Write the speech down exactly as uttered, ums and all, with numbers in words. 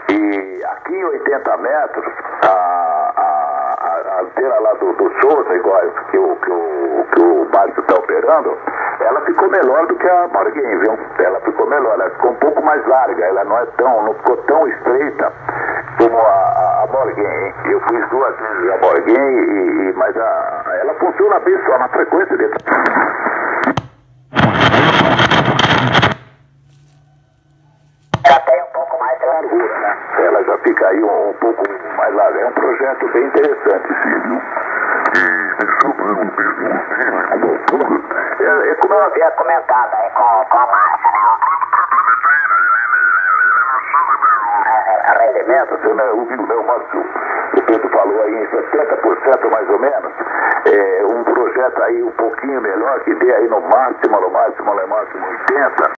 E aqui em oitenta metros, a, a, a antena lá do, do Souza, igual que o, que o, que o Márcio está operando, ela ficou melhor do que a Morgan, viu? Ela ficou melhor, ela ficou um pouco mais larga, ela não é tão, não ficou tão estreita como a, a, a Morgan. Eu fiz duas vezes a Morgan, e, e, mas a, ela funciona bem só na frequência dele. Já tem um pouco mais de largura, né? Ela já fica aí um, um pouco mais larga. É um projeto bem interessante, sim, viu? E sobre o mesmo é, é como eu havia comentado aí com, com a Márcia, né? A rendimento, você não ouviu, né, o Márcio? O Pedro falou aí em setenta por cento mais ou menos. É um projeto aí um pouquinho melhor, que dê aí no máximo, no máximo, no máximo oitenta por cento.